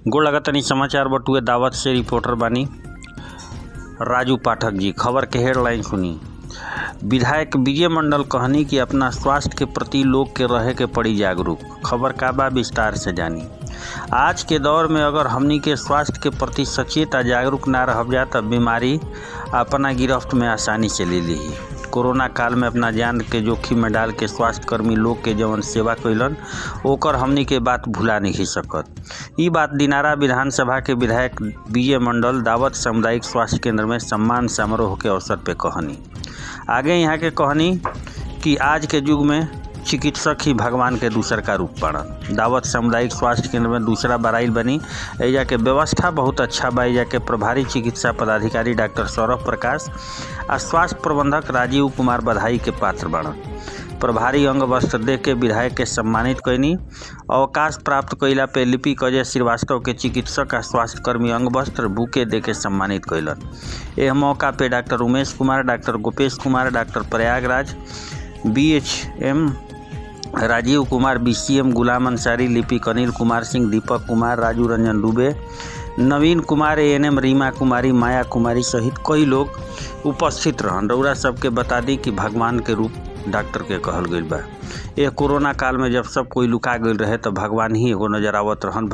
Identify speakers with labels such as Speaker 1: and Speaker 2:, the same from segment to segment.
Speaker 1: गोड़ लगतनी समाचार बटुए दावत से रिपोर्टर बानी राजू पाठक जी। खबर के हेडलाइन सुनी। विधायक विजय मंडल कहनी कि अपना स्वास्थ्य के प्रति लोग के रहे के पड़ी जागरूक। खबर का बा विस्तार से जानी। आज के दौर में अगर हमनी के स्वास्थ्य के प्रति सचेत आ जागरूक ना रह जा तब बीमारी अपना गिरफ्त में आसानी से ले ली। कोरोना काल में अपना जान के जोखिम में डाल के स्वास्थ्य कर्मी लोग के जवन सेवा कैलन ओकर हमनी के बात भुला नहीं सकत। ई बात दिनारा विधानसभा के विधायक विजय मंडल दावत सामुदायिक स्वास्थ्य केंद्र में सम्मान समारोह के अवसर पे कहनी। आगे यहाँ के कहनी कि आज के युग में चिकित्सक ही भगवान के दूसर का रूप पड़न। दावत सामुदायिक स्वास्थ्य केंद्र में दूसरा बराइल बनी। एजा के व्यवस्था बहुत अच्छा बा। एजा के प्रभारी चिकित्सा पदाधिकारी डॉक्टर सौरभ प्रकाश आ स्वास्थ्य प्रबंधक राजीव कुमार बधाई के पात्र बड़न। प्रभारी अंग वस्त्र दे के विधायक के सम्मानित कैनी। अवकाश प्राप्त कैला पे लिपिक अजय श्रीवास्तव के चिकित्सक आ स्वास्थ्य कर्मी अंग वस्त्र बुके दे के सम्मानित कैलन। यह मौका पे doctor Umesh Kumar, doctor Gopesh Kumar, doctor Prayagraj, BHM Rajiv Kumar, BCM Ghulam Ansari, लिपिक अनिल कुमार सिंह, दीपक कुमार, राजू रंजन दुबे, नवीन कुमार, ANM रीमा कुमारी, माया कुमारी सहित कई लोग उपस्थित रहन। रउरा सबके बता दी कि भगवान के रूप डॉक्टर के कहल गईल बा। यह कोरोना काल में जब सब कोई लुका गईल रहे तो भगवान ही एगो नजर आवत रहन।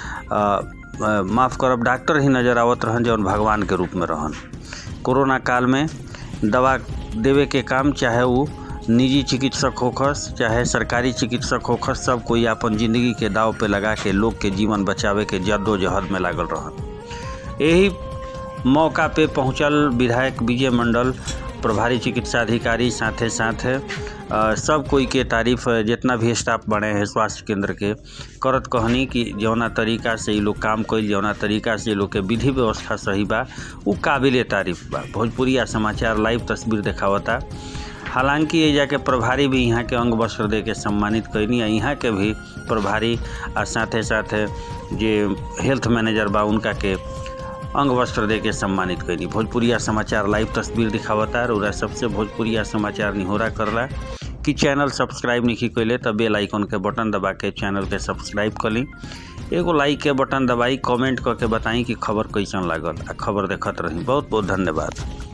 Speaker 1: माफ़ करब, डॉक्टर ही नजर आवत रहन जौन भगवान के रूप में रहन। कोरोना काल में दवा देवे के काम चाहे वो निजी चिकित्सक होखस चाहे सरकारी चिकित्सक होखस, सब कोई अपन जिंदगी के दाव पे लगा के लोग के जीवन बचावे के जद्दोजहद में लागल रहन। यही मौका पे पहुंचल विधायक विजय मंडल, प्रभारी चिकित्सा अधिकारी, साथे साथ सब कोई के तारीफ जितना भी स्टाफ बने हैं स्वास्थ्य केंद्र के करत कहनी कि जौना तरीका से ये लोग काम कैल, जौना तरीका से ये लोग के विधि व्यवस्था सही बा वो काबिले तारीफ बा। भोजपुरिया समाचार लाइव तस्वीर दिखावता। हालांकि ये जाके प्रभारी भी यहाँ के अंग वस्त्र दे के सम्मानित कैनी। यहाँ के भी प्रभारी आ साथे साथ जे हेल्थ मैनेजर बा उनका के अंग वस्त्र दे के सम्मानित कैनी। भोजपुरिया समाचार लाइव तस्वीर दिखावता। और सबसे भोजपुरिया समाचार निहोरा करला कि चैनल सब्सक्राइब नहीं कैले तब बेल आइकन के बटन दबा के चैनल के सब्सक्राइब कर ली। एगो लाइक के बटन दबाई, कमेंट करके बताई कि खबर कैसन लागल आ खबर देखत रही। बहुत बहुत धन्यवाद।